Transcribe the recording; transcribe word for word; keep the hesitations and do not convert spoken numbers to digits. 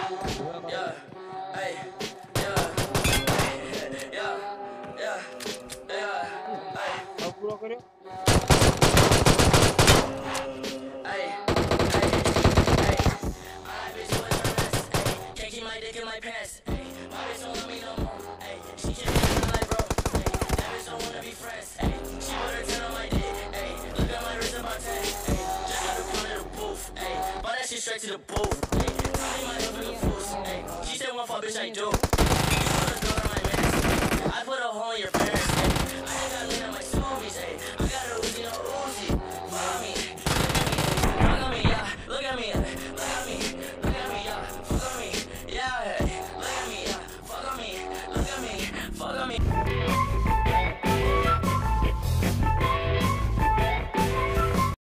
Yeah, hey, yeah, yeah, yeah, yeah, hey, પૂરો કર્યો hey, hey, hey. My bitch was a mess, hey. Can't keep my dick in my pants, hey. My bitch don't love me no more, hey. She just me like bro, hey. That bitch don't wanna be friends, hey. She put her ten on my dick, hey. Look at my wrist about ten, hey. Just got a pound in the booth, hey. Bought that shit straight to the booth, hey. Tell me my hip in the booth, hey. She said one fuck bitch I do. I put a hole in your parents, ay. I just got lean on my zoomies, ay. I got a Uzi, no Uzi. Follow me, look at me, yeah. Look at me, look at me, look at me, yeah. Fuck on me, yeah. Hey. Look at me, yeah. Fuck on me, look at me,